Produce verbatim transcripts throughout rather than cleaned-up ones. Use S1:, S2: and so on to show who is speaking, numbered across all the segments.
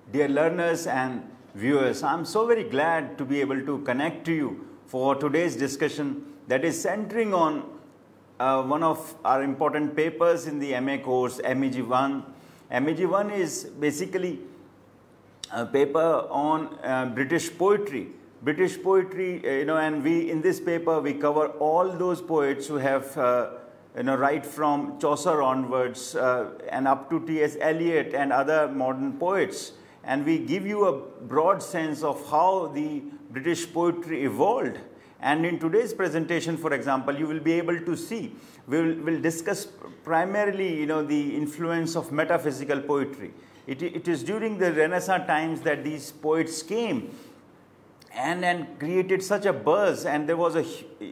S1: dear learners and viewers. I'm so very glad to be able to connect to you for today's discussion that is centering on uh, one of our important papers in the M A course, M E G one. M E G one is basically a paper on uh, British poetry. British poetry, uh, you know, and we in this paper we cover all those poets who have, uh, you know, right from Chaucer onwards uh, and up to T S Eliot and other modern poets. And we give you a broad sense of how the British poetry evolved. And in today's presentation, for example, you will be able to see, we'll, we'll discuss primarily, you know, the influence of metaphysical poetry. It, it is during the Renaissance times that these poets came and, and created such a buzz, and there was a,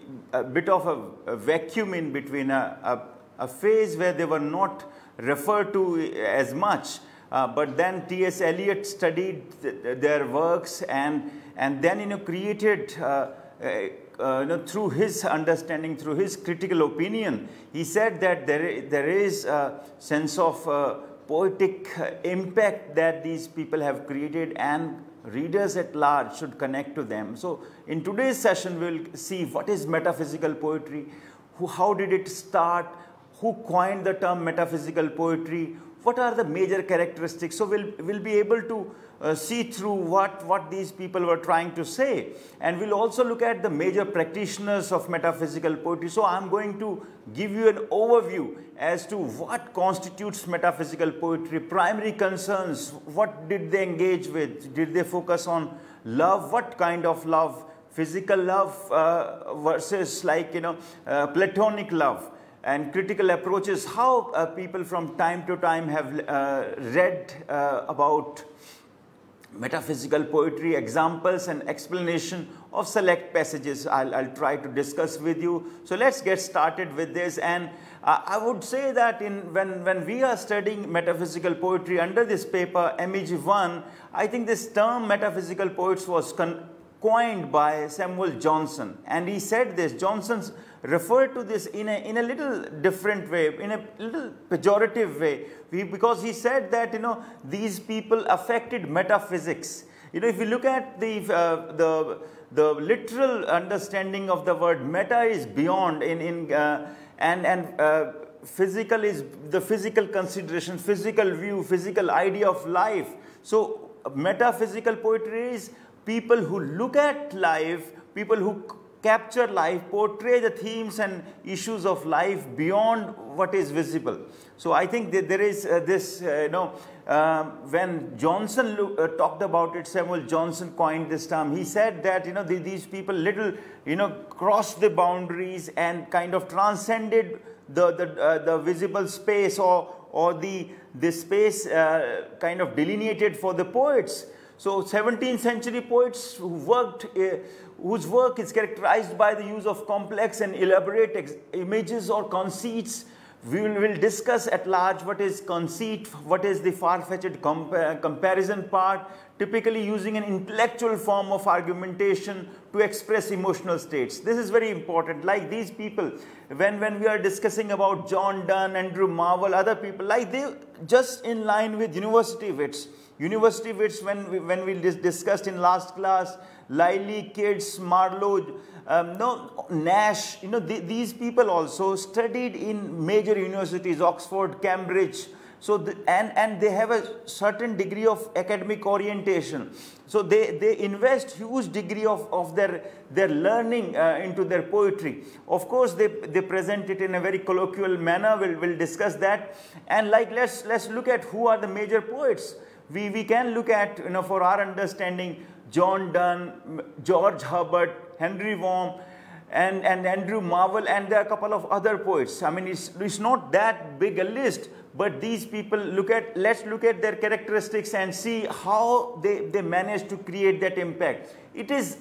S1: a bit of a, a vacuum in between, a, a, a phase where they were not referred to as much. Uh, but then T S Eliot studied th their works and, and then, you know, created, uh, uh, uh, you know, through his understanding, through his critical opinion, he said that there, there is a sense of uh, poetic impact that these people have created, and readers at large should connect to them. So in today's session, we'll see what is metaphysical poetry, who, how did it start, who coined the term metaphysical poetry, what are the major characteristics. So we'll, we'll be able to uh, see through what, what these people were trying to say. And we'll also look at the major practitioners of metaphysical poetry. So I'm going to give you an overview as to what constitutes metaphysical poetry, primary concerns, what did they engage with, did they focus on love, what kind of love, physical love uh, versus like, you know, uh, platonic love, and critical approaches, how uh, people from time to time have uh, read uh, about metaphysical poetry, examples and explanation of select passages I'll, I'll try to discuss with you. So let's get started with this. And uh, I would say that in, when, when we are studying metaphysical poetry under this paper, M E G one, I think this term metaphysical poets was con coined by Samuel Johnson. And he said this, Johnson's referred to this in a, in a little different way, in a little pejorative way, we, because he said that, you know, these people affected metaphysics. You know, if you look at the, uh, the, the literal understanding of the word, meta is beyond, in, in, uh, and, and uh, physical is the physical consideration, physical view, physical idea of life. So metaphysical poetry is people who look at life, people who capture life, portray the themes and issues of life beyond what is visible. So I think that there is uh, this, uh, you know, um, when Johnson look, uh, talked about it, Samuel Johnson coined this term. He said that, you know, the, these people little, you know, crossed the boundaries and kind of transcended the, the, uh, the visible space or, or the, the space uh, kind of delineated for the poets. So seventeenth century poets who worked, uh, whose work is characterized by the use of complex and elaborate images or conceits. We will we'll discuss at large what is conceit, what is the far-fetched compa comparison part, typically using an intellectual form of argumentation to express emotional states. This is very important. Like these people, when, when we are discussing about John Donne, Andrew Marvell, other people, like they just in line with university wits. University wits, when we, when we dis discussed in last class, Lyly, Keats, Marlowe, um, no, Nash, you know, th these people also studied in major universities, Oxford, Cambridge. So, the, and, and they have a certain degree of academic orientation. So they, they invest huge degree of, of their, their learning uh, into their poetry. Of course, they, they present it in a very colloquial manner. We'll, we'll discuss that. And like, let's, let's look at who are the major poets. We, we can look at, you know, for our understanding, John Donne, George Herbert, Henry Vaughan, and, and Andrew Marvell, and there are a couple of other poets. I mean, it's, it's not that big a list, but these people, look at, let's look at their characteristics and see how they, they managed to create that impact. It is,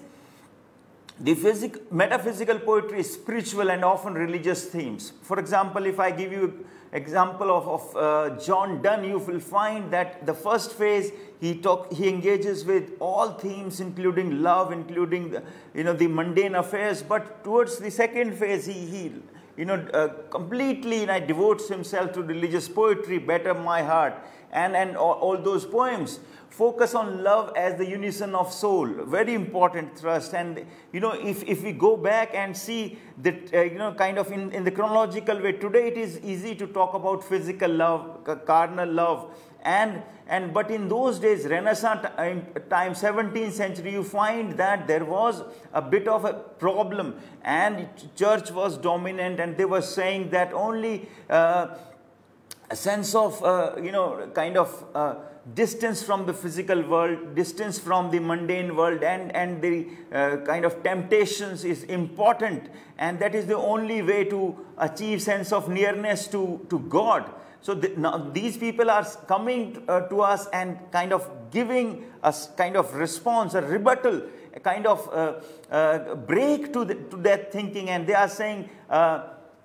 S1: the physic, metaphysical poetry is spiritual and often religious themes. For example, if I give you example of, of uh, John Donne, you will find that the first phase, he talk, he engages with all themes, including love, including the, you know, the mundane affairs. But towards the second phase, he, he you know, uh, completely, you know, devotes himself to religious poetry, Better My Heart, and, and all, all those poems focus on love as the unison of soul. Very important thrust. And, you know, if, if we go back and see that, uh, you know, kind of in, in the chronological way, today it is easy to talk about physical love, carnal love, and, and but in those days, Renaissance time, seventeenth century, you find that there was a bit of a problem, and church was dominant, and they were saying that only uh, a sense of, uh, you know, kind of uh, distance from the physical world, distance from the mundane world, and, and the uh, kind of temptations is important, and that is the only way to achieve sense of nearness to, to God. So the, now these people are coming uh, to us and kind of giving us kind of response, a rebuttal, a kind of uh, uh, break to, the, to that thinking, and they are saying, uh,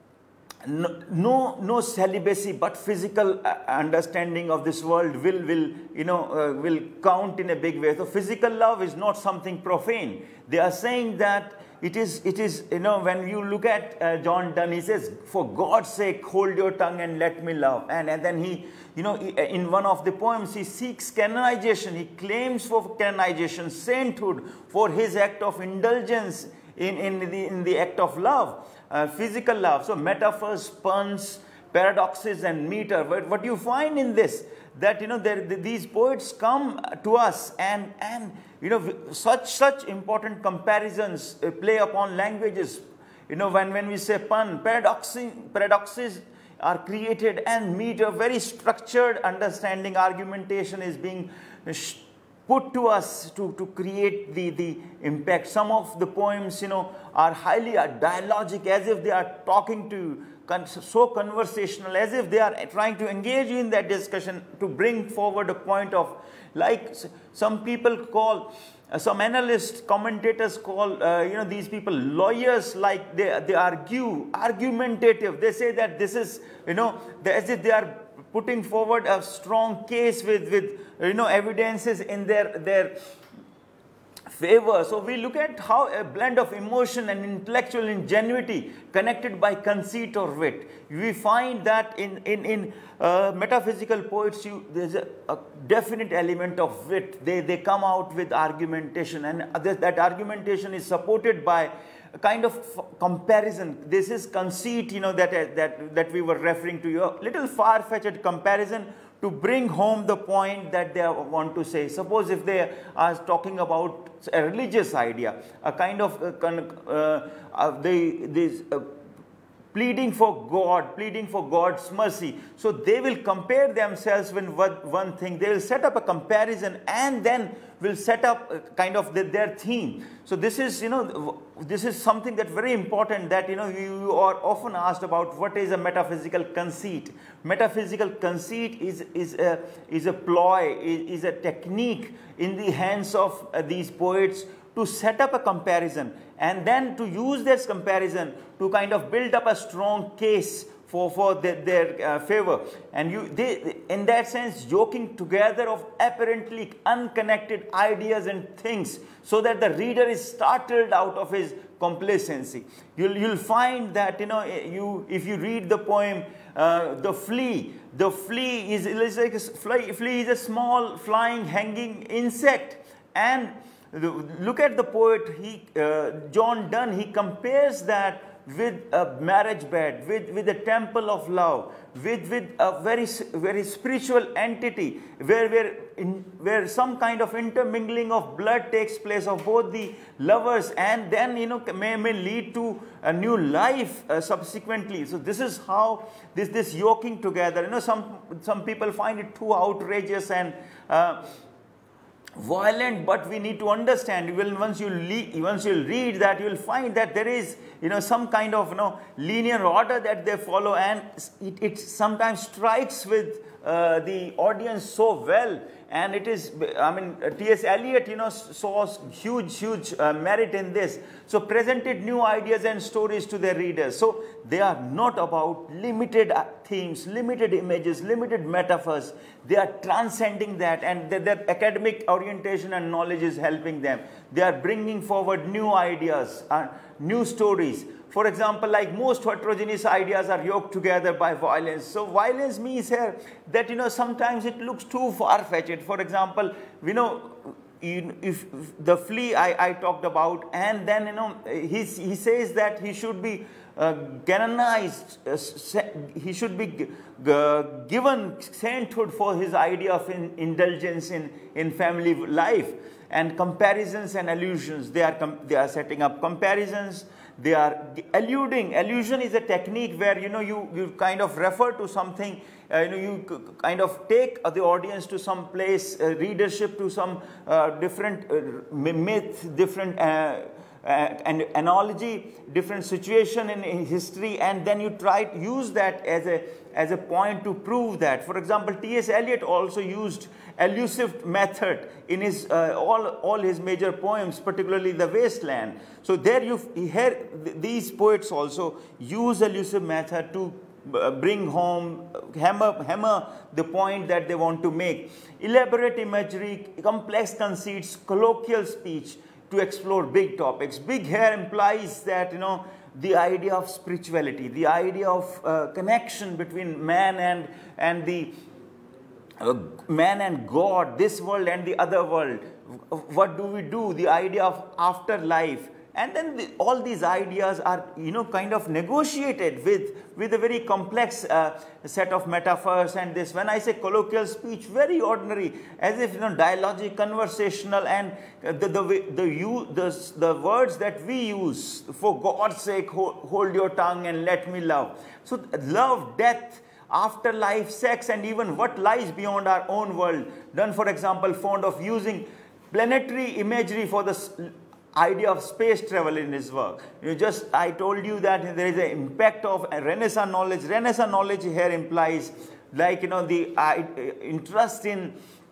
S1: No, no, no celibacy, but physical understanding of this world will, will, you know, uh, will count in a big way. So physical love is not something profane. They are saying that it is, it is, you know, when you look at uh, John Donne, he says, for God's sake, hold your tongue and let me love. And, and then he, you know, in one of the poems, he seeks canonization. He claims for canonization, sainthood, for his act of indulgence in, in, the, in the act of love. Uh, physical love. So metaphors, puns, paradoxes, and meter. But what you find in this, that, you know, there, these poets come to us, and, and you know, such, such important comparisons play upon languages. You know, when, when we say pun, paradoxes, paradoxes are created, and meter, very structured understanding, argumentation is being put to us to, to create the, the impact. Some of the poems, you know, are highly uh, dialogic, as if they are talking to you, con so conversational, as if they are trying to engage you in that discussion to bring forward a point of, like some people call, uh, some analysts, commentators call, uh, you know, these people lawyers, like they, they argue, argumentative. They say that this is, you know, as if they are putting forward a strong case with, with you know, evidences in their, their favor. So we look at how a blend of emotion and intellectual ingenuity connected by conceit or wit. We find that in, in, in uh, metaphysical poets, you, there's a, a definite element of wit. They, they come out with argumentation, and that, that argumentation is supported by a kind of comparison. This is conceit, you know, that, that, that we were referring to. A little far-fetched comparison to bring home the point that they want to say. Suppose if they are talking about a religious idea, a kind of uh, uh, uh, they, this, uh, pleading for God, pleading for God's mercy. So they will compare themselves with one thing. They will set up a comparison, and then will set up a kind of the, their theme. So this is, you know, this is something that's very important, that, you know, you are often asked about what is a metaphysical conceit. Metaphysical conceit is, is, a, is a ploy, is, is a technique in the hands of uh, these poets to set up a comparison, and then to use this comparison to kind of build up a strong case for, for the, their uh, favor. And you, they, in that sense, joking together of apparently unconnected ideas and things, so that the reader is startled out of his complacency. You'll, you'll find that, you know, you, if you read the poem, uh, The Flea, the flea is, is like a fly, flea is a small flying hanging insect. And look at the poet, he, uh, John Donne, he compares that with a marriage bed, with, with a temple of love, with, with a very, very spiritual entity, where, where, in, where some kind of intermingling of blood takes place of both the lovers, and then, you know, may, may lead to a new life uh, subsequently. So this is how this, this yoking together, you know, some, some people find it too outrageous and uh, violent, but we need to understand. You will, once you once you read that, you will find that there is, you know, some kind of, you know, linear order that they follow, and it, it sometimes strikes with uh, the audience so well. And it is, I mean, T S Eliot, you know, saw huge, huge uh, merit in this. So presented new ideas and stories to their readers. So they are not about limited themes, limited images, limited metaphors. They are transcending that, and their, their academic orientation and knowledge is helping them. They are bringing forward new ideas, uh, new stories. For example, like most heterogeneous ideas are yoked together by violence. So violence means here that, you know, sometimes it looks too far-fetched. For example, you know, if the flea I, I talked about, and then, you know, he, he says that he should be uh, canonized, uh, he should be uh, given sainthood for his idea of in, indulgence in, in family life. And comparisons and allusions, they are, they are setting up comparisons, they are alluding. Allusion is a technique where, you know, you, you kind of refer to something, uh, you know, you kind of take the audience to some place, uh, readership to some uh, different uh, myth, different uh, uh, and analogy, different situation in, in history, and then you try to use that as a, as a point to prove that. For example, T S Eliot also used elusive method in his uh, all all his major poems, particularly The Wasteland. So there you hear these poets also use elusive method to uh, bring home, hammer hammer the point that they want to make. Elaborate imagery, complex conceits, colloquial speech to explore big topics. Big here implies that, you know, the idea of spirituality, the idea of uh, connection between man and and the Uh, man and God, this world and the other world. What do we do? The idea of afterlife. And then the, all these ideas are, you know, kind of negotiated with, with a very complex uh, set of metaphors and this. When I say colloquial speech, very ordinary, as if, you know, dialogic, conversational, and the, the, the, the, the, the words that we use, for God's sake, hold, hold your tongue and let me love. So love, death, afterlife, sex, and even what lies beyond our own world. Dunn, for example, fond of using planetary imagery for the idea of space travel in his work. You just, I told you that there is an impact of Renaissance knowledge. Renaissance knowledge here implies, like, you know, the uh, interest in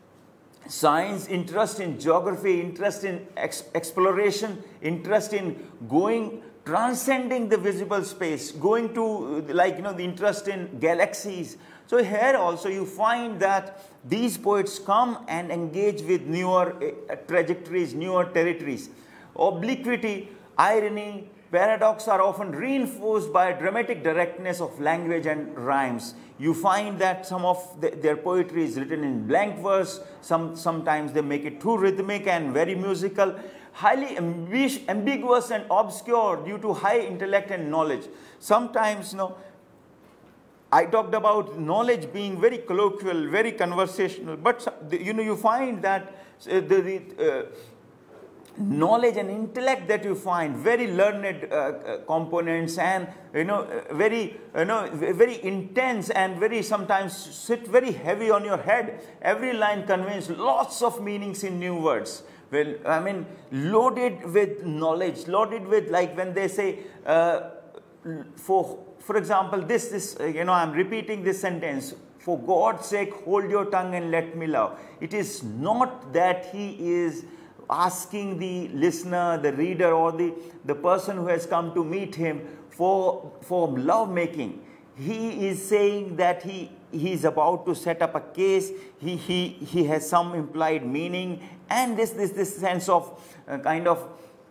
S1: science, interest in geography, interest in ex exploration, interest in going, transcending the visible space, going to, like, you know, the interest in galaxies. So here also you find that these poets come and engage with newer uh, trajectories, newer territories. Obliquity, irony, paradox are often reinforced by a dramatic directness of language and rhymes. You find that some of the, their poetry is written in blank verse, some, sometimes they make it too rhythmic and very musical, highly ambi ambiguous and obscure due to high intellect and knowledge. Sometimes, you know, I talked about knowledge being very colloquial, very conversational, but, you know, you find that uh, the, the uh, knowledge and intellect that you find, very learned uh, uh, components, and, you know, uh, very, you know, very intense and very sometimes sit very heavy on your head. Every line conveys lots of meanings in new words. Well, I mean, loaded with knowledge, loaded with, like when they say, uh, for, for example, this, this, uh, you know, I'm repeating this sentence, for God's sake, hold your tongue and let me love. It is not that he is asking the listener, the reader, or the, the person who has come to meet him for, for love making. He is saying that he, he is about to set up a case, he, he, he has some implied meaning, and this, this, this sense of uh, kind of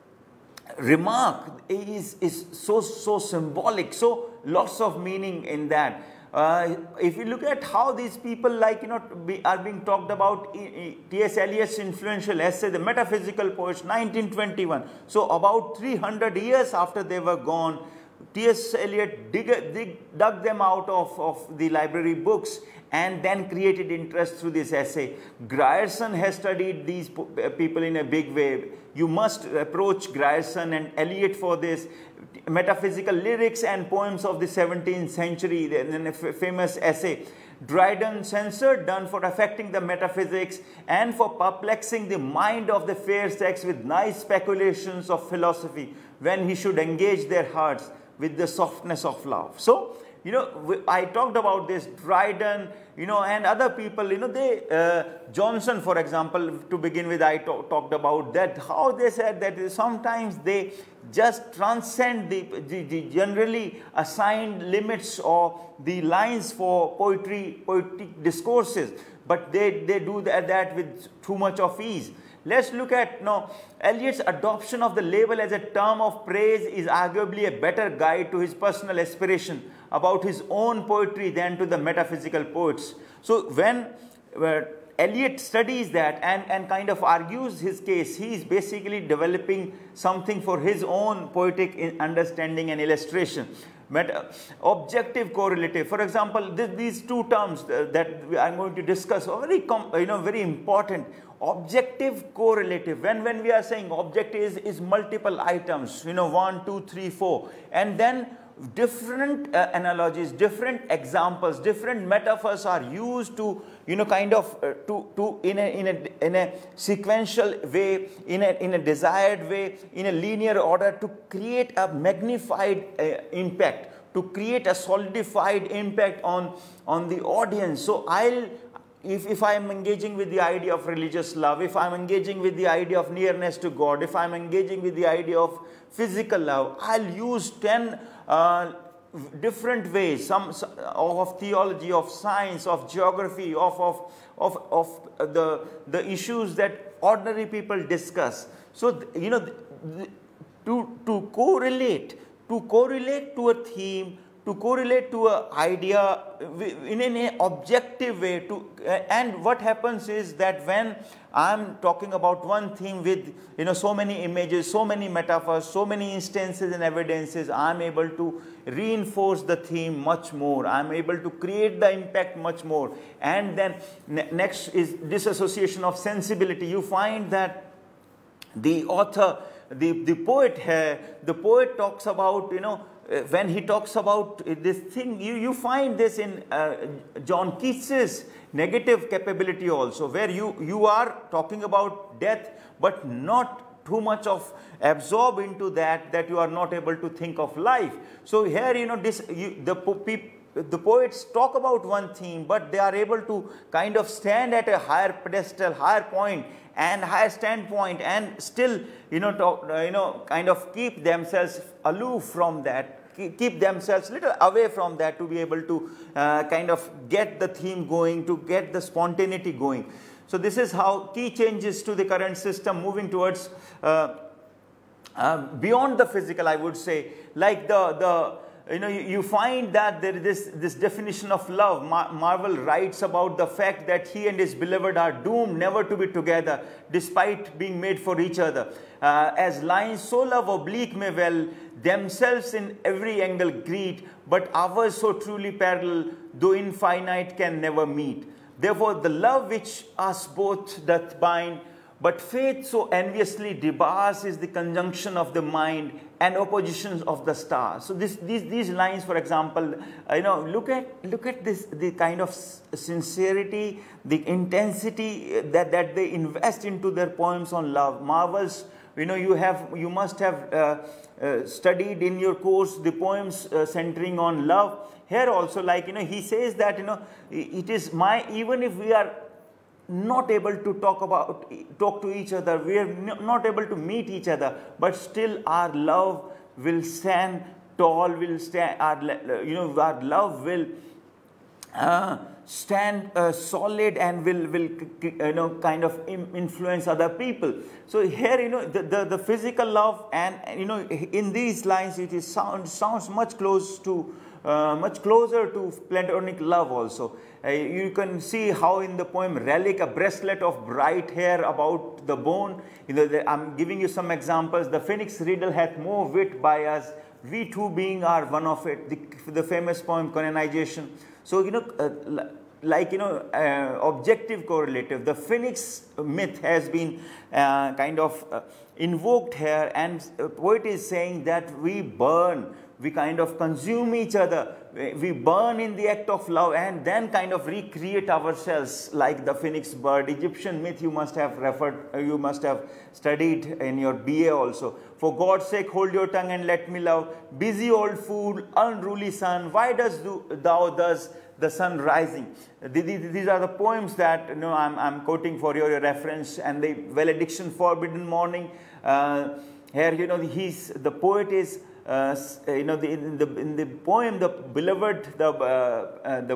S1: remark is, is so, so symbolic, so lots of meaning in that. Uh, if you look at how these people, like, you know, be, are being talked about, T S Eliot's influential essay, The Metaphysical Poets, nineteen twenty-one. So about three hundred years after they were gone, T S Eliot dig, dig, dug them out of, of the library books and then created interest through this essay. Grierson has studied these people in a big way. You must approach Grierson and Eliot for this. Metaphysical lyrics and poems of the seventeenth century, then a famous essay. Dryden censured Donne for affecting the metaphysics and for perplexing the mind of the fair sex with nice speculations of philosophy, when he should engage their hearts with the softness of love. So, you know, I talked about this, Dryden, you know, and other people, you know, they, uh, Johnson, for example, to begin with, I talk, talked about that, how they said that sometimes they just transcend the, the, the generally assigned limits or the lines for poetry, poetic discourses, but they, they do that, that with too much of ease. Let's look at, you know, Eliot's adoption of the label as a term of praise is arguably a better guide to his personal aspiration about his own poetry than to the metaphysical poets. So when uh, Eliot studies that and, and kind of argues his case, he is basically developing something for his own poetic understanding and illustration. Meta, objective correlative. For example, this, these two terms that I'm going to discuss are very, you know, very important. Objective correlative. When, when we are saying objective is, is multiple items, you know, one, two, three, four. And then different uh, analogies, different examples, different metaphors are used to, you know, kind of uh, to, to in, a, in, a, in a sequential way, in a, in a desired way, in a linear order to create a magnified uh, impact, to create a solidified impact on, on the audience. So I'll, if, if I am engaging with the idea of religious love, if I am engaging with the idea of nearness to God, if I am engaging with the idea of physical love, I'll use ten uh, different ways, some of theology, of science, of geography, of, of, of, of the, the issues that ordinary people discuss. So, you know, to, to correlate, to correlate to a theme, to correlate to an idea in an objective way. To, uh, and what happens is that when I'm talking about one theme with, you know, so many images, so many metaphors, so many instances and evidences, I'm able to reinforce the theme much more. I'm able to create the impact much more. And then ne next is disassociation of sensibility. You find that the author, the, the poet here, the poet talks about, you know, Uh, when he talks about uh, this thing, you, you find this in uh, John Keats's negative capability also, where you, you are talking about death, but not too much of absorb into that, that you are not able to think of life. So here, you know, this, you, the, the poets talk about one theme, but they are able to kind of stand at a higher pedestal, higher point, and higher standpoint, and still, you know, talk, uh, you know, kind of keep themselves aloof from that, keep themselves little away from that to be able to uh, kind of get the theme going, to get the spontaneity going. So this is how key changes to the current system moving towards uh, uh, beyond the physical, I would say, like the the. You know, you, you find that there is this, this definition of love. Mar Marvel writes about the fact that he and his beloved are doomed never to be together, despite being made for each other. Uh, as lines so love oblique may well themselves in every angle greet, but ours so truly parallel, though infinite can never meet. Therefore, the love which us both doth bind, but faith so enviously debars is the conjunction of the mind and oppositions of the stars. So this, these, these lines, for example, uh, you know, look at, look at this, the kind of sincerity, the intensity that, that they invest into their poems on love. Marvels, you know, you have, you must have uh, uh, studied in your course the poems uh, centering on love. Here also, like, you know, he says that, you know, it is my, even if we are not able to talk about talk to each other, we are not able to meet each other, but still our love will stand tall, will stand, our, you know, our love will uh, stand uh, solid and will will you know, kind of influence other people. So here, you know, the, the, the physical love, and, you know, in these lines it is sound, sounds much close to uh, much closer to platonic love also. Uh, you can see how in the poem Relic, a breastlet of bright hair about the bone. You know, the, I'm giving you some examples. The phoenix riddle hath more wit by us, we two being are one of it. The, the famous poem Canonization. So, you know, uh, like, you know, uh, objective correlative, the phoenix myth has been uh, kind of uh, invoked here, and the poet is saying that we burn, we kind of consume each other, we burn in the act of love, and then kind of recreate ourselves like the phoenix bird. Egyptian myth you must have referred, you must have studied in your B A also. For God's sake, hold your tongue and let me love. Busy old fool, unruly son, why does thou thus the sun rising? These are the poems that, you know, I'm, I'm quoting for your reference. And the valediction, forbidden morning. Uh, here, you know, he's, the poet is, uh, you know, the, in, the, in the poem, the beloved, the, uh, uh, the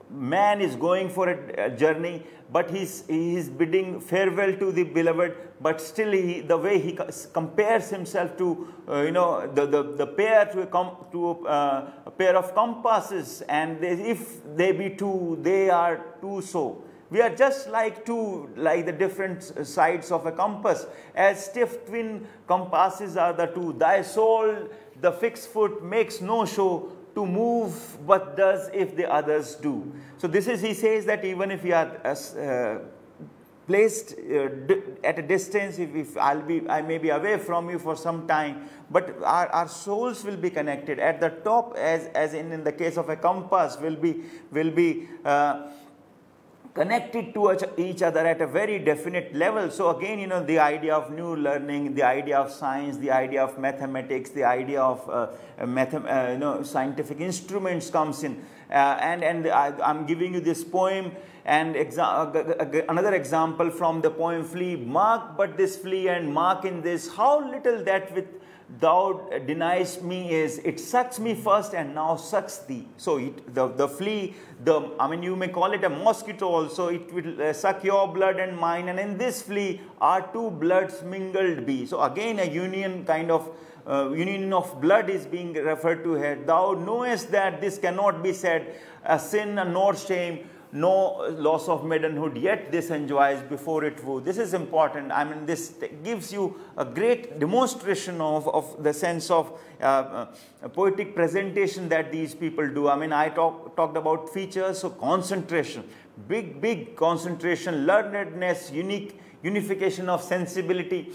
S1: man is going for a, a journey, but he's, he's bidding farewell to the beloved, but still he, the way he compares himself to, uh, you know, the, the, the pair to, a, com to uh, a pair of compasses, and they, if they be two, they are two so. We are just like two, like the different sides of a compass. As stiff twin compasses are the two. Thy soul, the fixed foot, makes no show to move, but does if the others do. So this is, he says that even if we are uh, placed uh, at a distance, if, if I'll be, I may be away from you for some time, but our, our souls will be connected. At the top, as, as in, in the case of a compass, will be, will be uh, connected to each other at a very definite level. So again, you know, the idea of new learning, the idea of science, the idea of mathematics, the idea of uh, math, uh, you know, scientific instruments comes in. Uh, and and I, I'm giving you this poem and exa another example from the poem Flea. Mark but this flea and mark in this, how little that with thou denies me is, it sucks me first and now sucks thee. So it, the, the flea, the, I mean, you may call it a mosquito also, it will uh, suck your blood and mine, and in this flea are two bloods mingled be. So again a union kind of, uh, union of blood is being referred to here. Thou knowest that this cannot be said, a sin nor shame, no loss of maidenhood, yet this enjoys before it woo. This is important. I mean, this gives you a great demonstration of, of the sense of uh, uh, poetic presentation that these people do. I mean, I talk, talked about features, so concentration, big, big concentration, learnedness, unique unification of sensibility.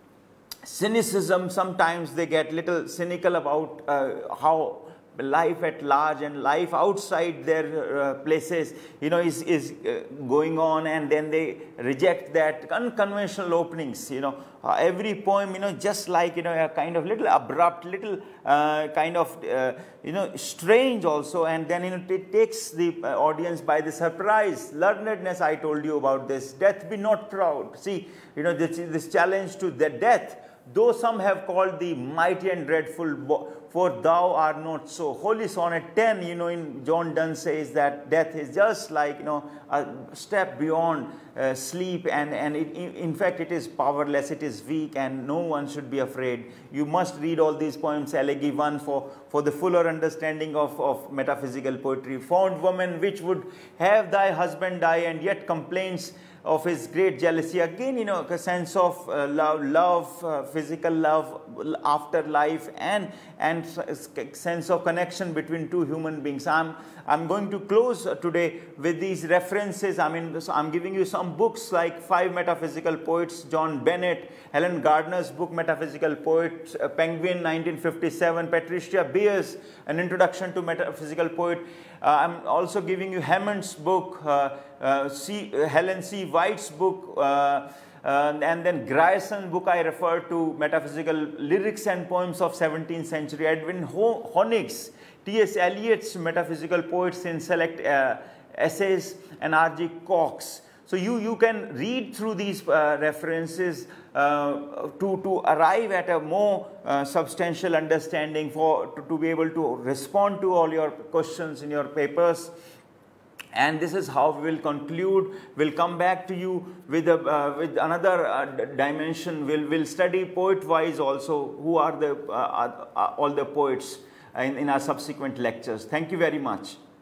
S1: Cynicism, sometimes they get little cynical about uh, how life at large and life outside their uh, places, you know, is, is uh, going on, and then they reject that unconventional openings, you know. Uh, every poem, you know, just like, you know, a kind of little abrupt, little uh, kind of, uh, you know, strange also, and then, you know, it takes the uh, audience by the surprise. Learnedness, I told you about this. Death be not proud. See, you know, this, this challenge to the death, though some have called thee mighty and dreadful, for thou art not so. Holy Sonnet ten, you know, in John Donne says that death is just like, you know, a step beyond uh, sleep, and, and it, in fact it is powerless, it is weak, and no one should be afraid. You must read all these poems, Elegy one, for, for the fuller understanding of, of metaphysical poetry. Fond woman, which would have thy husband die, and yet complains of his great jealousy. Again, you know, a sense of uh, love, love uh, physical love, after life, and and sense of connection between two human beings. I'm I'm going to close today with these references. I mean, I'm giving you some books like Five Metaphysical Poets, John Bennett, Helen Gardner's book Metaphysical Poets, uh, Penguin, nineteen fifty-seven, Patricia Beers, An Introduction to Metaphysical Poet. Uh, I'm also giving you Hammond's book, uh, uh, C, uh, Helen C. White's book, uh, uh, and then Grierson's book I refer to, Metaphysical Lyrics and Poems of seventeenth Century, Edwin Honig's, T S Eliot's Metaphysical Poets in Select uh, Essays, and R G Cox. So you, you can read through these uh, references uh, to, to arrive at a more uh, substantial understanding, for to, to be able to respond to all your questions in your papers. And this is how we will conclude. We'll come back to you with, a, uh, with another uh, dimension. We'll, we'll study poet-wise also, who are the, uh, uh, all the poets in, in our subsequent lectures. Thank you very much.